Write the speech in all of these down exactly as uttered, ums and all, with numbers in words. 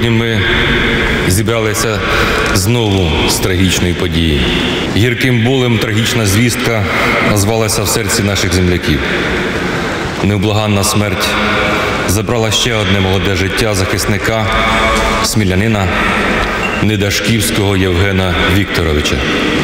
Сьогодні ми зібралися знову з трагічної події. Гірким болем трагічна звістка назвалася в серці наших земляків. Невблаганна смерть забрала ще одне молоде життя захисника, смілянина Недашківського Євгена Вікторовича.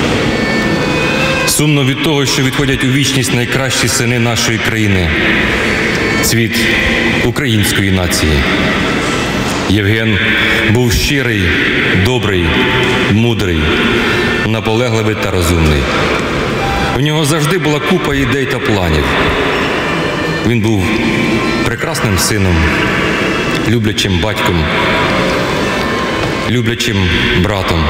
Сумно від того, що відходять у вічність найкращі сини нашої країни, цвіт української нації. Євген був щирий, добрий, мудрий, наполегливий та розумний. У нього завжди була купа ідей та планів. Він був прекрасним сином, люблячим батьком, люблячим братом.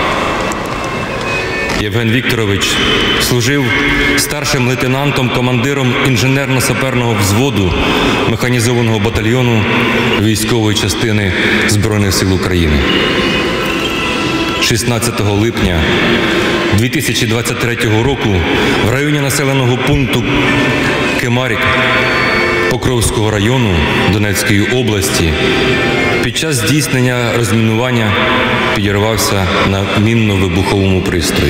Євген Вікторович служив старшим лейтенантом, командиром інженерно-саперного взводу механізованого батальйону військової частини Збройних сил України. шістнадцятого липня дві тисячі двадцять третього року в районі населеного пункту Кемарік Покровського району Донецької області під час здійснення розмінування підірвався на мінно-вибуховому пристрої.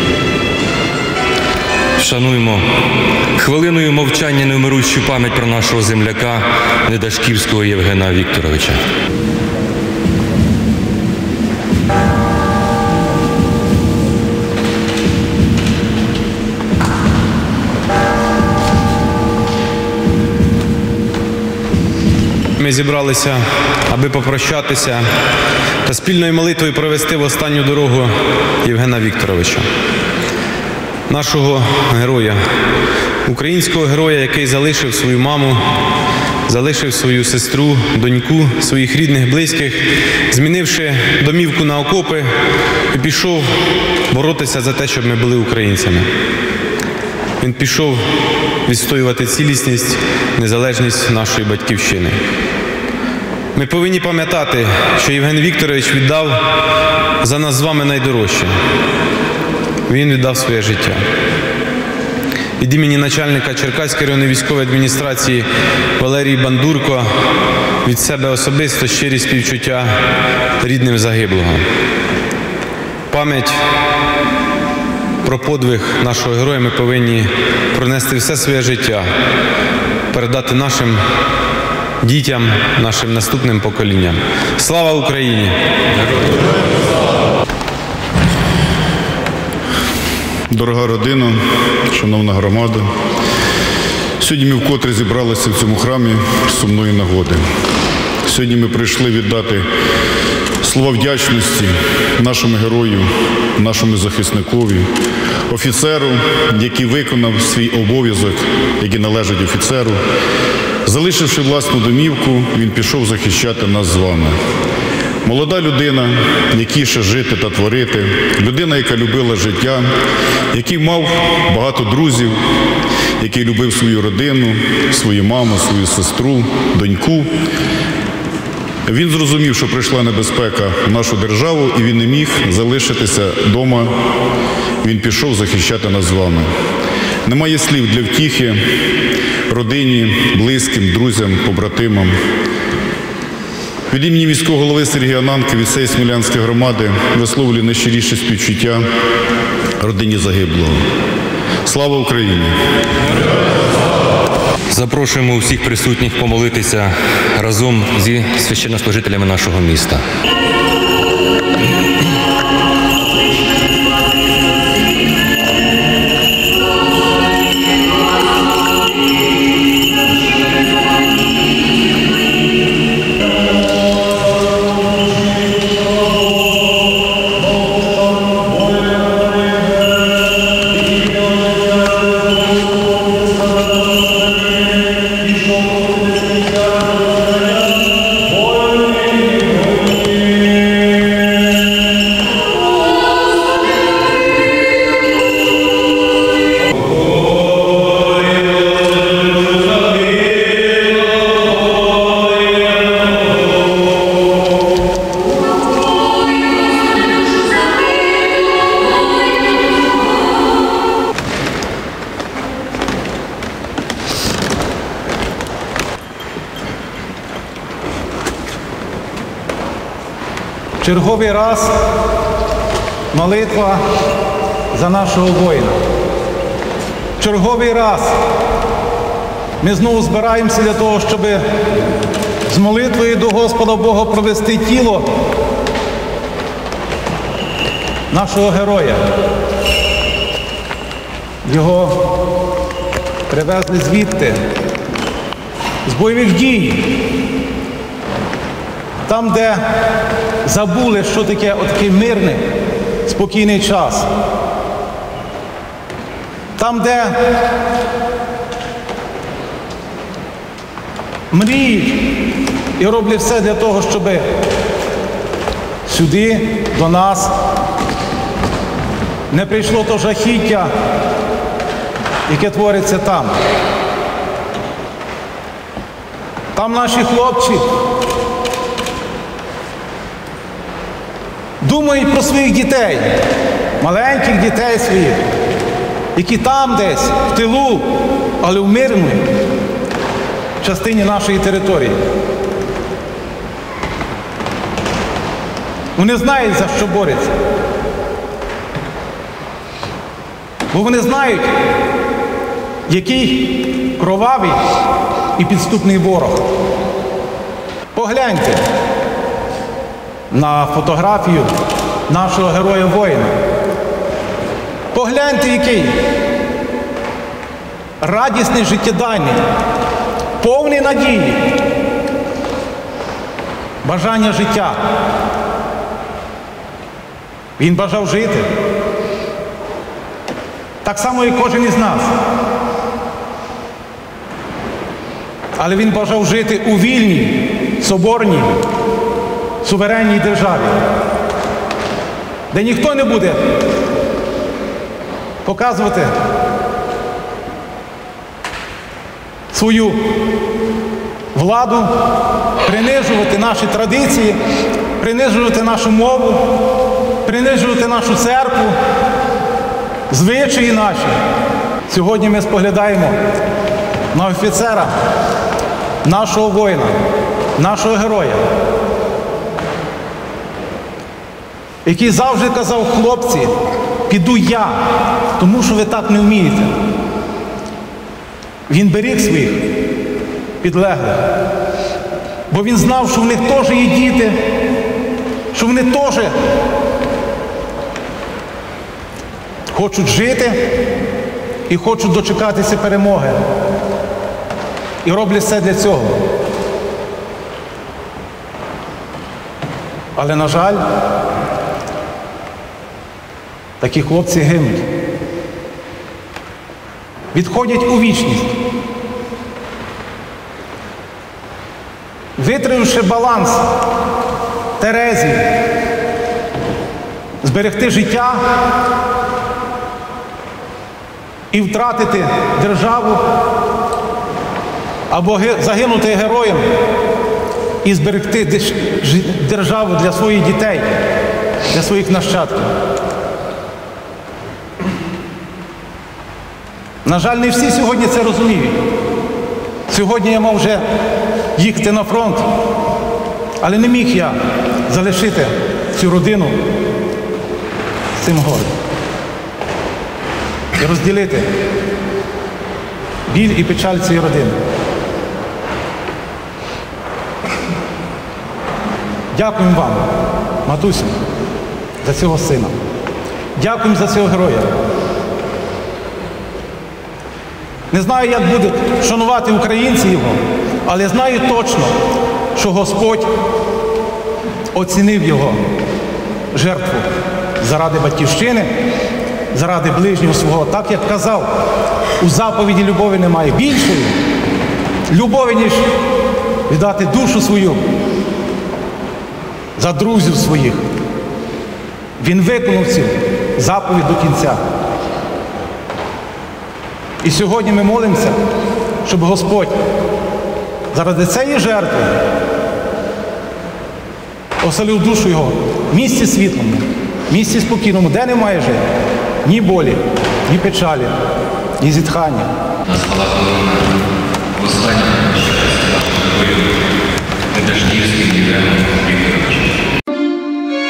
Вшануємо хвилиною мовчання невмирущу пам'ять про нашого земляка Недашківського Євгена Вікторовича. Ми зібралися, аби попрощатися та спільною молитвою провести в останню дорогу Євгена Вікторовича. Нашого героя, українського героя, який залишив свою маму, залишив свою сестру, доньку, своїх рідних, близьких, змінивши домівку на окопи і пішов боротися за те, щоб ми були українцями. Він пішов відстоювати цілісність, незалежність нашої батьківщини. Ми повинні пам'ятати, що Євген Вікторович віддав за нас з вами найдорожче. Він віддав своє життя. Від імені начальника Черкаської районної військової адміністрації Валерії Бандурко, від себе особисто щирі співчуття рідним загиблого. Пам'ять про подвиг нашого героя ми повинні пронести все своє життя, передати нашим дітям, нашим наступним поколінням. Слава Україні! Дорога родина, шановна громада, сьогодні ми вкотре зібралися в цьому храмі з сумної нагоди. Сьогодні ми прийшли віддати слова вдячності нашому герою, нашому захисникові, офіцеру, який виконав свій обов'язок, який належить офіцеру. Залишивши власну домівку, він пішов захищати нас з вами. Молода людина, якій ще жити та творити, людина, яка любила життя, який мав багато друзів, який любив свою родину, свою маму, свою сестру, доньку. Він зрозумів, що прийшла небезпека в нашу державу, і він не міг залишитися вдома. Він пішов захищати нас з вами. Немає слів для втіхи родині, близьким, друзям, побратимам. Від імені міського голови Сергія Ананка, від всієї Смілянської громади висловлюю найщиріше співчуття родині загиблого. Слава Україні! Запрошуємо усіх присутніх помолитися разом зі священнослужителями нашого міста. Черговий раз молитва за нашого воїна. Черговий раз ми знову збираємося для того, щоб з молитвою до Господа Бога провести тіло нашого героя. Його привезли звідти, з бойових дій, там, де забули, що таке отакий мирний, спокійний час. Там, де мріють і роблять все для того, щоб сюди, до нас, не прийшло то жахіття, яке твориться там. Там наші хлопці думають про своїх дітей, маленьких дітей своїх, які там десь, в тилу, але в мирній частині нашої території. Вони знають, за що борються. Бо вони знають, який кровавий і підступний ворог. Погляньте на фотографію нашого героя-воїна. Погляньте, який радісний, життєдайний, повний надії, бажання життя. Він бажав жити. Так само, як кожен із нас. Але він бажав жити у вільній, соборній, суверенній державі, де ніхто не буде показувати свою владу, принижувати наші традиції, принижувати нашу мову, принижувати нашу церкву, звичаї наші. Сьогодні ми споглядаємо на офіцера, нашого воїна, нашого героя, який завжди казав: хлопці, піду я, тому що ви так не вмієте. Він беріг своїх підлеглих, бо він знав, що в них теж є діти, що вони теж хочуть жити і хочуть дочекатися перемоги. І роблять все для цього. Але, на жаль, такі хлопці гинуть. Відходять у вічність. Витримавши баланс Терезі, зберегти життя і втратити державу, або загинути героєм і зберегти державу для своїх дітей, для своїх нащадків. На жаль, не всі сьогодні це розуміють. Сьогодні я мав вже їхати на фронт, але не міг я залишити цю родину з цим горем. І розділити біль і печаль цієї родини. Дякуємо вам, матусю, за цього сина. Дякуємо за цього героя. Не знаю, як будуть шанувати українці його, але знаю точно, що Господь оцінив його жертву заради батьківщини, заради ближнього свого. Так, як казав, у заповіді любові немає більшої любові, ніж віддати душу свою за друзів своїх. Він виконав цю заповідь до кінця. І сьогодні ми молимося, щоб Господь заради цієї жертви оселив душу його в місці світлому, в місці спокійному, де немає жити ні болі, ні печалі, ні зітхання. Нас полагала в останньому щастя нашого бою Недождівський Євген Вікторович.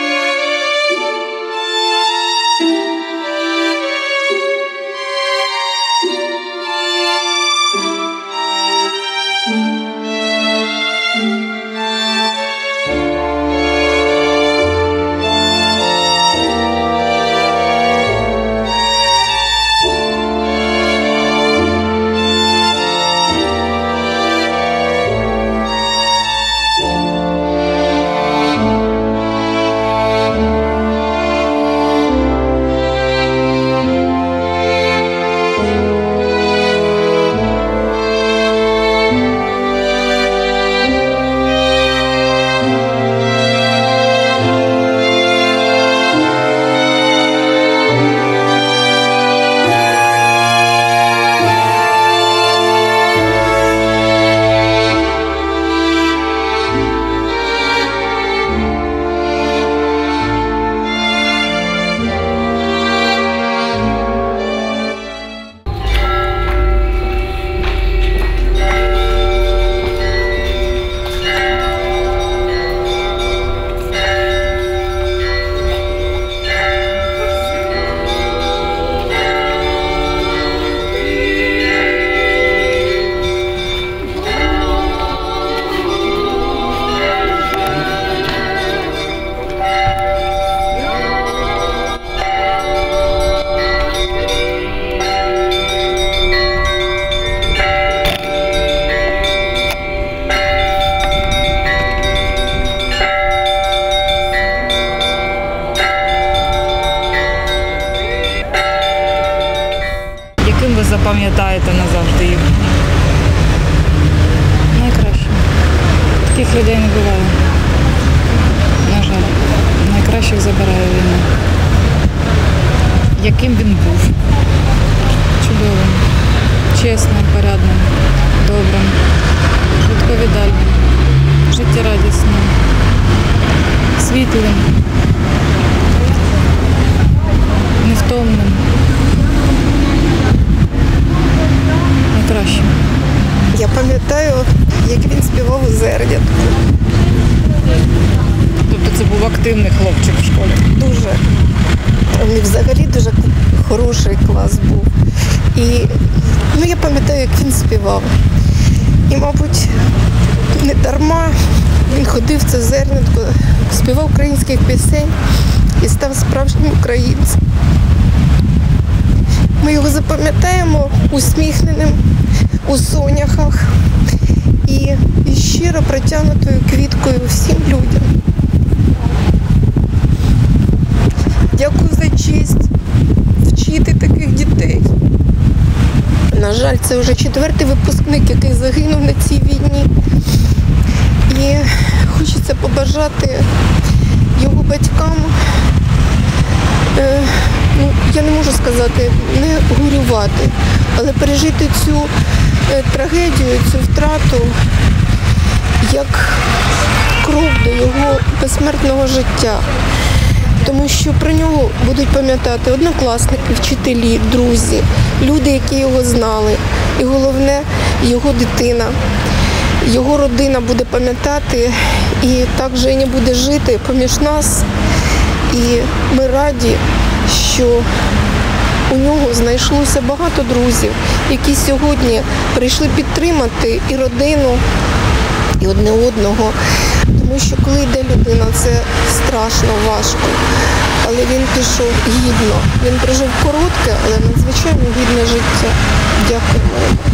людей не буває. На жаль, найкращих забирає війна. Яким він був? Чудовим, чесним, порядним, добрим, відповідальним, життєрадісним, світлим, невтомним, найкращим. Я пам'ятаю, як він співав у зернятку. Тобто це був активний хлопчик в школі? Дуже. Він взагалі дуже хороший клас був. І ну, я пам'ятаю, як він співав. І, мабуть, не дарма він ходив в це зернятко, співав українських пісень і став справжнім українцем. Ми його запам'ятаємо усміхненим, у соняхах і, і щиро протягнутою квіткою всім людям. Дякую за честь вчити таких дітей. На жаль, це вже четвертий випускник, який загинув на цій війні. І хочеться побажати його батькам, е, ну, я не можу сказати, не горювати, але пережити цю е, трагедію, цю втрату як крок до його безсмертного життя. Тому що про нього будуть пам'ятати однокласники, вчителі, друзі, люди, які його знали. І головне, його дитина, його родина буде пам'ятати. І так Женя буде жити поміж нас. І ми раді, що у нього знайшлося багато друзів, які сьогодні прийшли підтримати і родину, і одне одного. Тому що коли йде людина, це страшно, важко. Але він пішов гідно. Він прожив коротке, але надзвичайно гідне життя. Дякую.